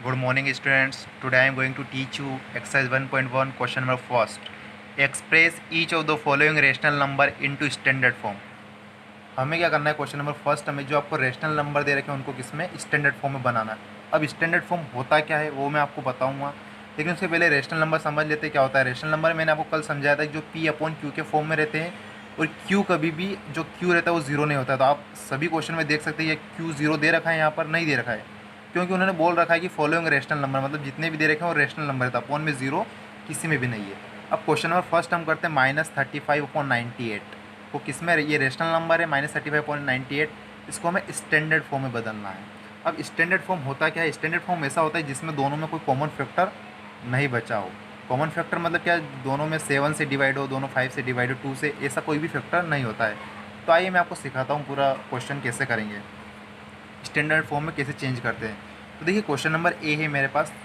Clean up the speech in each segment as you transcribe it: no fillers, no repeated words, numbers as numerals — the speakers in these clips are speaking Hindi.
Good morning students. Today I am going to teach you exercise 1.1 question number first. Express each of the following rational number into standard form. हमें क्या करना है क्वेश्चन नंबर फर्स्ट, हमें जो आपको रेशनल नंबर दे रखे हैं उनको किस में स्टैंडर्ड फॉर्म में बनाना है। अब स्टैंडर्ड फॉर्म होता क्या है वो मैं आपको बताऊंगा, लेकिन उससे पहले रेशनल नंबर समझ लेते हैं क्या होता है। रेशनल नंबर मैंने आपको कल समझाया था कि जो पी अपॉन क्यू के फॉर्म में रहते हैं, और क्यू कभी भी जो क्यू रहता है वो जीरो नहीं होता है। तो आप सभी क्वेश्चन में देख सकते हैं ये क्यू जीरो दे रखा है, यहाँ पर नहीं दे रखा है, क्योंकि उन्होंने बोल रखा है कि फॉलोइंग रेशनल नंबर, मतलब जितने भी दे रखे हैं वो रेशनल नंबर है, अपॉन में जीरो किसी में भी नहीं है। अब क्वेश्चन नंबर फर्स्ट हम करते हैं -35/98 को किस में, ये रेशनल नंबर है -35/98, इसको हमें स्टैंडर्ड फॉर्म में बदलना है। अब स्टैंडर्ड फॉर्म होता क्या है? स्टैंडर्ड फॉर्म ऐसा होता है जिसमें दोनों में कोई कॉमन फैक्टर नहीं बचा हो। कॉमन फैक्टर मतलब क्या, दोनों में 7 से डिवाइड हो, दोनों 5 से डिवाइड हो, 2 से, ऐसा कोई भी फैक्टर नहीं होता है। तो आइए मैं आपको सिखाता हूँ पूरा क्वेश्चन कैसे करेंगे, स्टैंडर्ड फॉर्म में कैसे चेंज करते हैं। तो देखिए क्वेश्चन नंबर ए है मेरे पास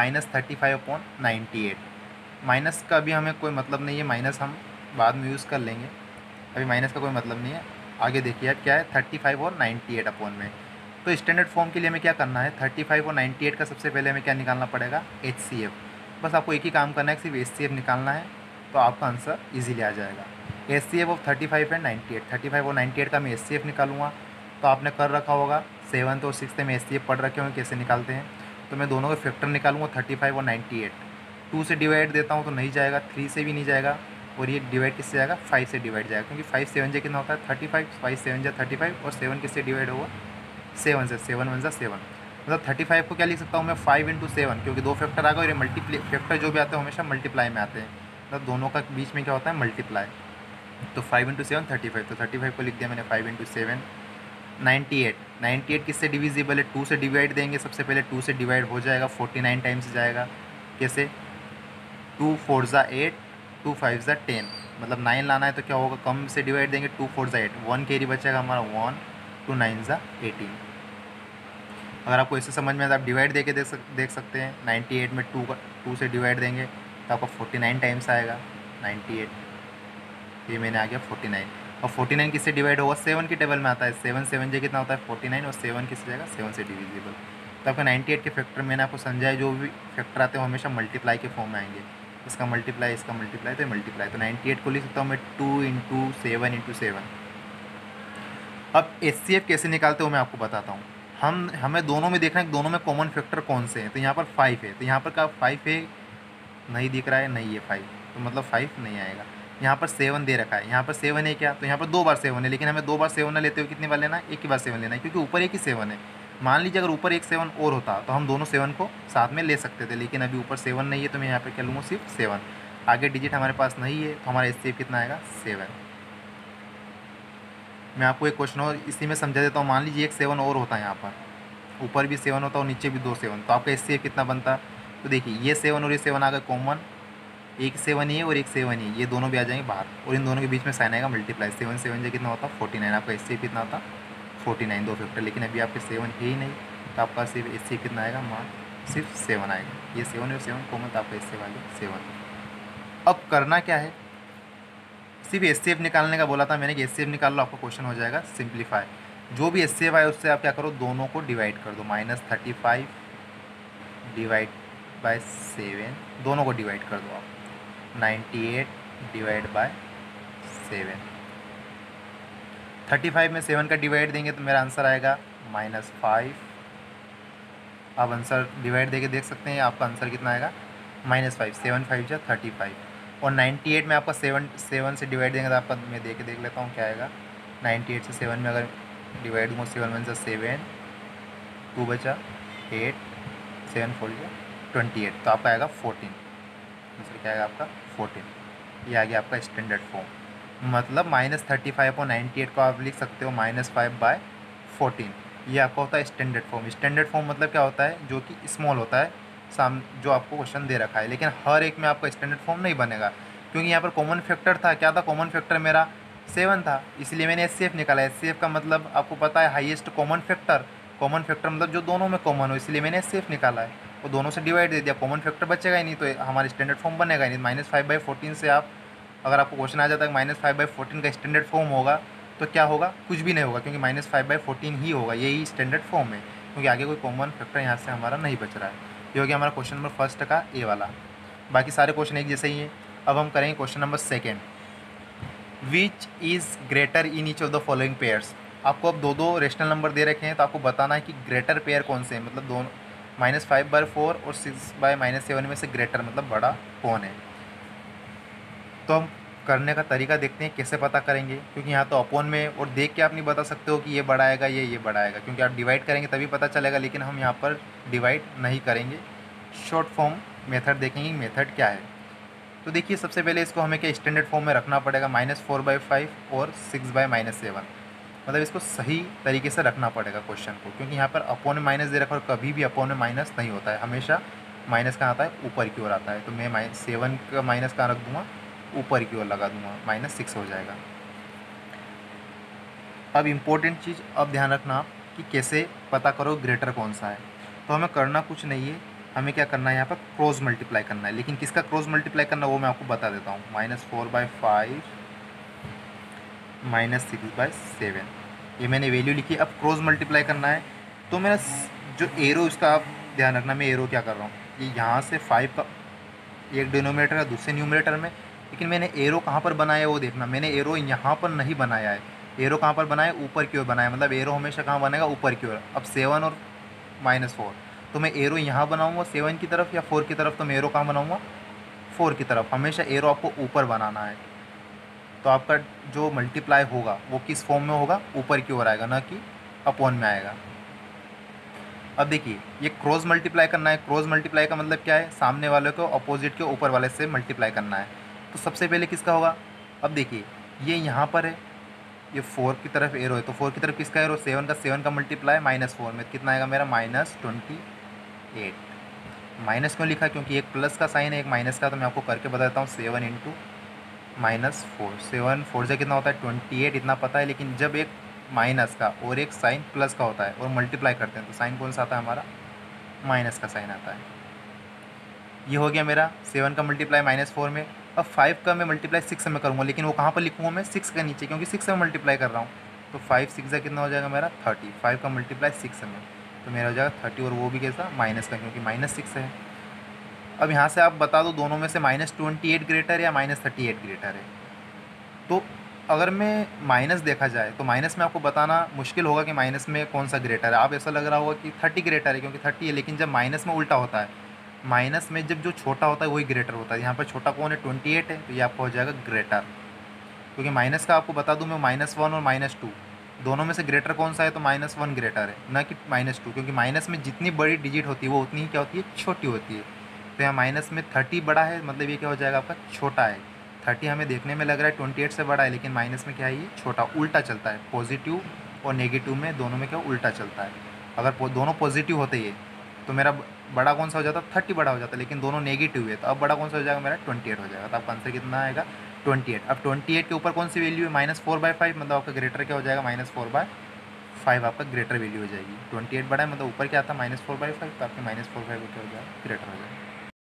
-35/98। माइनस का भी हमें कोई मतलब नहीं है, माइनस हम बाद में यूज़ कर लेंगे, अभी माइनस का कोई मतलब नहीं है। आगे देखिए आप क्या है 35 और 98 अपॉन में। तो स्टैंडर्ड फॉर्म के लिए हमें क्या करना है, 35 और 98 का सबसे पहले हमें क्या निकालना पड़ेगा, HCF। बस आपको एक ही काम करना है, सिर्फ HCF निकालना है, तो आपका आंसर इजीली आ जाएगा। HCF ऑफ 35 एंड 98, 35 और 98 का मैं HCF निकालूंगा। तो आपने कर रखा होगा, 7th और 6th में HCF पढ़ रखे होंगे कैसे निकालते हैं। तो मैं दोनों के फैक्टर निकालूंगा, 35 और 98। 2 से डिवाइड देता हूँ तो नहीं जाएगा, 3 से भी नहीं जाएगा, और ये डिवाइड किससे जाएगा, 5 से डिवाइड जाएगा, क्योंकि 5 7 जा कितना होता है 35, 5 7 जा 35, और 7 किससे डिवाइड होगा, 7 से, 7 1 जा 7। मतलब 35 को क्या लिख सकता हूँ मैं, 5 × 7, क्योंकि दो फैक्टर आ गए और ये मल्टीप्लाई फैक्टर जो भी आते हैं हमेशा मल्टीप्लाई में आते हैं, मतलब दोनों का बीच में क्या होता है, मल्टीप्लाई। तो 5 × 7 35, तो 35 को लिख दिया मैंने 5 × 7। 98, 98 किससे डिविजिबल है, 2 से डिवाइड देंगे, सबसे पहले 2 से डिवाइड हो जाएगा, 49 टाइम्स जाएगा। कैसे, 2 4 ज़ा 8, 2 5 ज़ा 10, मतलब 9 लाना है तो क्या होगा, कम से डिवाइड देंगे, 2 4 ज़ा 8, 1 कैरी बचेगा हमारा 1, 2 9 ज़ा 18। अगर आपको इससे समझ में आए तो आप डिवाइड देके देख सकते हैं। 98 में 2 से डिवाइड देंगे तो आपका 49 टाइम्स आएगा 98, ये मैंने आ गया 49। और 49 किससे डिवाइड होगा, 7 की टेबल में आता है, 7 7 जे कितना होता है 49, और 7 किससे जाएगा, 7 से डिविजिबल। तो आपका 98 के फैक्टर मैंने आपको समझाया, जो भी फैक्टर आते हैं वो हमेशा मल्टीप्लाई के फॉर्म में आएंगे, इसका मल्टीप्लाई, इसका मल्टीप्लाई, तो मल्टीप्लाई। तो 98 को लिख सकता हूँ मैं 2 × 7 × 7। अब HCF कैसे निकालते हो मैं आपको बताता हूँ। हमें दोनों में देखना है कि दोनों में कॉमन फैक्टर कौन से हैं। तो यहाँ पर 5 है, तो यहाँ पर क्या 5 है, नहीं दिख रहा है, नहीं है 5, तो मतलब 5 नहीं आएगा। यहाँ पर 7 दे रखा है, यहाँ पर 7 है क्या, तो यहाँ पर 2 बार 7 है, लेकिन हमें 2 बार 7 ना लेते हुए कितनी बार लेना है, एक ही बार 7 लेना है, क्योंकि ऊपर एक ही 7 है। मान लीजिए अगर ऊपर एक 7 और होता तो हम दोनों 7 को साथ में ले सकते थे, लेकिन अभी ऊपर 7 नहीं है, तो मैं यहाँ पर क्या लूँगा, सिर्फ 7। आगे डिजिट हमारे पास नहीं है, तो हमारा HCF कितना आएगा, 7। मैं आपको एक क्वेश्चन और इसी में समझा देता हूँ। मान लीजिए एक 7 और होता है, यहाँ पर ऊपर भी 7 होता है और नीचे भी 2 7, तो आपका HCF कितना बनता। तो देखिए ये 7 और ये 7 आ गए कॉमन, एक 7 ही है और एक 7 ही है, ये दोनों भी आ जाएंगे बाहर, और इन दोनों के बीच में साइन आएगा मल्टीप्लाई। 7 7 जो कितना होता है 49, आपका HCF कितना होता 49, दो फैक्टर, लेकिन अभी आपके 7 है ही नहीं, तो आपका सिर्फ HCF कितना आएगा, मान सिर्फ 7 आएगा। ये 7 और 7 कॉमन, तो आपका HCF आ गया 7। अब करना क्या है, सिर्फ HCF निकालने का बोला था मैंने कि HCF निकाल लो, आपका क्वेश्चन हो जाएगा सिंप्लीफाई। जो भी HCF आए उससे आप क्या करो, दोनों को डिवाइड कर दो, -35 डिवाइड बाय 7, दोनों को डिवाइड कर दो आप, 98 डिवाइड बाय 7। 35 में 7 का डिवाइड देंगे तो मेरा आंसर आएगा -5। आप आंसर डिवाइड देके देख सकते हैं, आपका आंसर कितना आएगा, -5, 7 5 जा 35। और 98 में आपका 7 से डिवाइड देंगे तो आपका, मैं देख लेता हूँ क्या आएगा। 98 से 7 में अगर डिवाइड दूँगा, 7 1 जा 7, 2 बचा 8, 7 4 जा 28, तो आपका आएगा 14। आंसर क्या आएगा आपका 14। ये आ गया आपका स्टैंडर्ड फॉर्म। मतलब -35/98 को आप लिख सकते हो -5/14। ये आपका होता है स्टैंडर्ड फॉर्म। स्टैंडर्ड फॉर्म मतलब क्या होता है, जो कि स्मॉल होता है, जो आपको क्वेश्चन दे रखा है, लेकिन हर एक में आपका स्टैंडर्ड फॉर्म नहीं बनेगा, क्योंकि यहाँ पर कॉमन फैक्टर था, क्या था कॉमन फैक्टर मेरा 7 था, इसलिए मैंने HCF निकाला। HCF का मतलब आपको पता है highest common factor, common factor मतलब जो दोनों में कॉमन हो, इसलिए मैंने HCF निकाला है, और दोनों से डिवाइड दे दिया, कॉमन फैक्टर बचेगा ही नहीं, तो हमारा स्टैंडर्ड फॉर्म बनेगा ही नहीं। -5/14 से आप, अगर आपको क्वेश्चन आ जाता है -5/14 का स्टैंडर्ड फॉर्म होगा, तो क्या होगा, कुछ भी नहीं होगा, क्योंकि -5/14 ही होगा, यही स्टैंडर्ड फॉर्म है। क्योंकि आगे कोई कॉमन फैक्टर यहाँ से हमारा नहीं बच रहा है। ये हो गया हमारा क्वेश्चन नंबर फर्स्ट का ए वाला। बाकी सारे क्वेश्चन एक जैसे ही हैं। अब हम करेंगे question number second, which is greater in each of the following pairs. आपको अब दो रेशनल नंबर दे रखे हैं, तो आपको बताना है कि ग्रेटर पेयर कौन से हैं, मतलब दोनों -5/4 और 6/-7 में से ग्रेटर मतलब बड़ा कौन है। तो हम करने का तरीका देखते हैं कैसे पता करेंगे, क्योंकि यहाँ तो अपॉन में और देख के आप नहीं बता सकते हो कि ये बड़ा आएगा ये बड़ा आएगा, क्योंकि आप डिवाइड करेंगे तभी पता चलेगा, लेकिन हम यहाँ पर डिवाइड नहीं करेंगे, शॉर्ट फॉर्म मेथड देखेंगे मेथड क्या है। तो देखिए सबसे पहले इसको हमें क्या स्टैंडर्ड फॉर्म में रखना पड़ेगा, -4/5 और 6/-7, मतलब इसको सही तरीके से रखना पड़ेगा क्वेश्चन को, क्योंकि यहाँ पर अपॉन में माइनस दे रखा और कभी भी अपॉन में माइनस नहीं होता है, हमेशा माइनस कहाँ आता है, ऊपर की ओर आता है। तो मैं 7 का माइनस कहाँ रख दूँगा, ऊपर की ओर लगा दूँगा, -6 हो जाएगा। अब इम्पोर्टेंट चीज़ अब ध्यान रखना आप कि कैसे पता करो ग्रेटर कौन सा है। तो हमें करना कुछ नहीं है, हमें क्या करना है यहाँ पर क्रॉस मल्टीप्लाई करना है, लेकिन किसका क्रॉस मल्टीप्लाई करना है वो मैं आपको बता देता हूँ। -4/5 -6/7, ये मैंने वैल्यू लिखी। अब क्रॉस मल्टीप्लाई करना है, तो मेरा जो एरो, इसका आप ध्यान रखना, मैं एरो क्या कर रहा हूँ, ये यहाँ से 5 का एक डिनोमिनेटर है दूसरे न्यूमरेटर में, लेकिन मैंने एरो कहाँ पर बनाया है वो देखना। मैंने एरो यहाँ पर नहीं बनाया है, एरो कहाँ पर बनाया है, ऊपर की ओर बनाया, मतलब एरो हमेशा कहाँ बनेगा, ऊपर की ओर। अब 7 और -4, तो मैं एरो यहाँ बनाऊँगा 7 की तरफ या 4 की तरफ, तो मैं एरो कहाँ बनाऊँगा, 4 की तरफ। हमेशा एरो आपको ऊपर बनाना है, तो आपका जो मल्टीप्लाई होगा वो किस फॉर्म में होगा, ऊपर की ओर आएगा, ना कि अपॉन में आएगा। अब देखिए ये क्रॉस मल्टीप्लाई करना है, क्रॉस मल्टीप्लाई का मतलब क्या है, सामने वाले को अपोजिट के ऊपर वाले से मल्टीप्लाई करना है। तो सबसे पहले किसका होगा, अब देखिए ये यहाँ पर है, ये 4 की तरफ एरो है, तो 4 की तरफ किसका एरो, 7 का मल्टीप्लाई -4 में कितना आएगा मेरा, -28। माइनस क्यों लिखा, क्योंकि एक प्लस का साइन है एक माइनस का, तो मैं आपको करके बता देता हूँ। 7 × -4, 7 4 से कितना होता है 28, इतना पता है, लेकिन जब एक माइनस का और एक साइन प्लस का होता है और मल्टीप्लाई करते हैं, तो साइन कौन सा आता है हमारा, माइनस का साइन आता है। ये हो गया मेरा 7 का मल्टीप्लाई -4 में। अब 5 का मैं मल्टीप्लाई 6 में करूँगा, लेकिन वो कहाँ पर लिखूँगा मैं, 6 के नीचे, क्योंकि 6 में मल्टीप्लाई कर रहा हूँ। तो 5 6 कितना हो जाएगा मेरा 30, 5 का मल्टीप्लाई 6 में, तो मेरा हो जाएगा 30, और वो भी कैसा, माइनस का, क्योंकि -6 है। अब यहाँ से आप बता दो दोनों में से -28 ग्रेटर या -38 ग्रेटर है। तो अगर मैं माइनस देखा जाए तो माइनस में आपको बताना मुश्किल होगा कि माइनस में कौन सा ग्रेटर है। आप ऐसा लग रहा होगा कि 30 ग्रेटर है, क्योंकि 30 है, लेकिन जब माइनस में उल्टा होता है, माइनस में जब जो छोटा होता है वही ग्रेटर होता है। यहाँ पर छोटा कौन है, 28 है, तो ये आपका हो जाएगा ग्रेटर। क्योंकि माइनस का आपको बता दूँ मैं, -1 और -2 दोनों में से ग्रेटर कौन सा है, तो -1 ग्रेटर है, ना कि -2, क्योंकि माइनस में जितनी बड़ी डिजिट होती है वो उतनी ही क्या होती है, छोटी होती है। तो यहाँ माइनस में 30 बड़ा है, मतलब ये क्या हो जाएगा आपका, छोटा है। 30 हमें देखने में लग रहा है 28 से बड़ा है, लेकिन माइनस में क्या है, ये छोटा, उल्टा चलता है। पॉजिटिव और नेगेटिव में दोनों में क्या उल्टा चलता है। अगर दोनों पॉजिटिव होते ये, तो मेरा बड़ा कौन सा हो जाता, 30 बड़ा हो जाता, लेकिन दोनों नेगेटिव है, तो अब बड़ा कौन सा हो जाएगा मेरा, 28 हो जाएगा। तो आपका आंसर कितना आएगा, 28। अब 28 के ऊपर कौन सी वैल्यू है, -4/5, मतलब आपका ग्रेटर क्या हो जाएगा, -4/5 आपका ग्रेटर वैल्यू हो जाएगी। 28 बड़ा है, मतलब ऊपर क्या आता है, -4/5, तो आपके -4/5 क्या हो जाएगा, ग्रेटर हो जाएगा।